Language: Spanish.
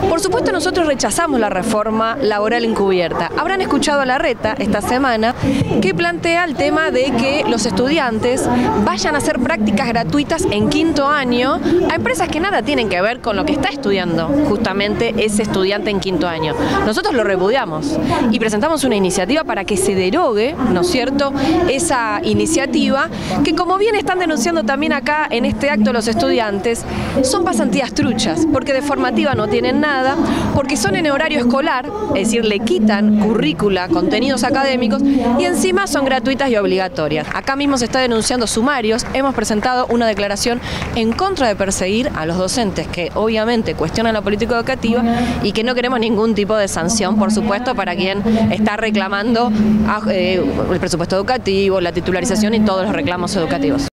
Por supuesto, nosotros rechazamos la reforma laboral encubierta. Habrán escuchado a Larreta esta semana que plantea el tema de que los estudiantes vayan a hacer prácticas gratuitas en quinto año a empresas que nada tienen que ver con lo que está estudiando justamente ese estudiante en quinto año. Nosotros lo repudiamos y presentamos una iniciativa para que se derogue, ¿no es cierto?, esa iniciativa que, como bien están denunciando también acá en este acto los estudiantes, son pasantías truchas, porque de formativa no tienen nada, porque son en horario escolar, es decir, le quitan currícula, contenidos académicos, y encima son gratuitas y obligatorias. Acá mismo se está denunciando sumarios, hemos presentado una declaración en contra de perseguir a los docentes que obviamente cuestionan la política educativa y que no queremos ningún tipo de sanción, por supuesto, para quien está reclamando el presupuesto educativo, la titularización y todos los reclamos educativos.